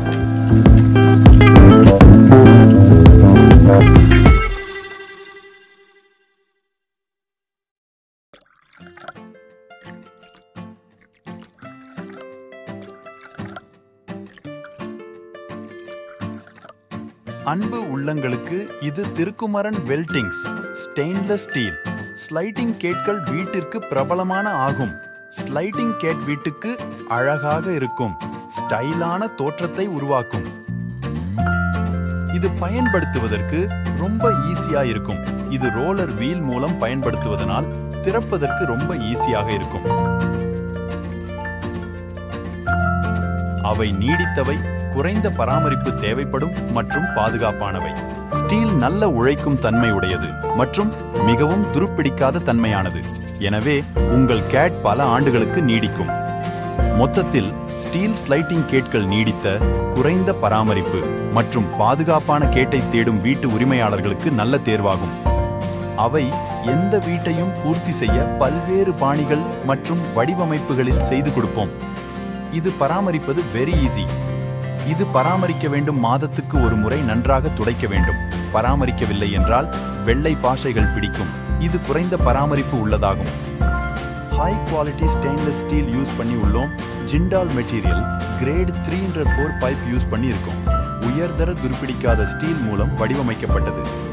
அன்பு உள்ளங்களுக்கு இது Thirukumaran weldings stainless steel sliding கேட்கள் வீட்டிற்கு பிரபலமான ஆகும். ஸ்லைடிங் கேட் வீட்டுக்கு அழகாக இருக்கும், ஸ்டைலான தோற்றத்தை உருவாக்கும். இது பயன்படுத்துவதற்கு ரொம்ப ஈஸியா இருக்கும். இது ரோலர் வீல் மூலம் பயன்படுத்துவதனால் திறப்பதற்கு ரொம்ப ஈஸியாக இருக்கும். அவை நீடித்தவை, குறைந்த பராமரிப்பு தேவைப்படும் மற்றும் பாதுகாப்பானவை. ஸ்டீல் நல்ல உழைக்கும் தன்மை உடையது மற்றும் மிகவும் துருப்பிடிக்காத தன்மையானது. எனவே உங்கள் கேட் பல ஆண்டுகளுக்கு நீடிக்கும். மொத்தத்தில் ஸ்டீல் ஸ்லைடிங் கேட்கள் நீடித்த, குறைந்த பராமரிப்பு மற்றும் பாதுகாப்பான கேட்டை தேடும் வீட்டு உரிமையாளர்களுக்கு நல்ல தேர்வாகும். அவை எந்த வீட்டையும் பூர்த்தி செய்ய பல்வேறு பாணிகள் மற்றும் வடிவமைப்புகளில் செய்து கொடுப்போம். இது பராமரிப்பது வெரி ஈஸி. இது பராமரிக்க வேண்டும், மாதத்துக்கு ஒரு முறை நன்றாக துடைக்க வேண்டும். பராமரிக்கவில்லை என்றால் வெள்ளை பாஷைகள் பிடிக்கும். இது குறைந்த பராமரிப்பு உள்ளதாகும். High quality stainless steel use பண்ணி உள்ளோம். Jindal material grade 304 pipe use பண்ணி இருக்கோம். உயர்தர துருப்பிடிக்காத ஸ்டீல் மூலம் வடிவமைக்கப்பட்டது.